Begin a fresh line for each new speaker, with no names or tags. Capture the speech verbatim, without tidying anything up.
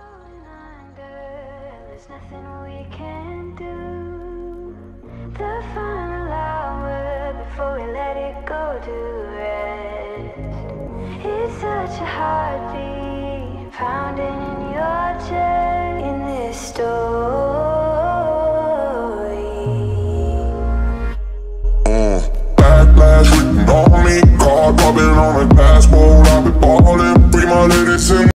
going under, there's nothing we can do. The final hour before we let it go to rest. It's such a heartbeat pounding in your chest in this story.
Uh, backlash written on me, card popping on a dashboard. I've been ballin', free my ladies in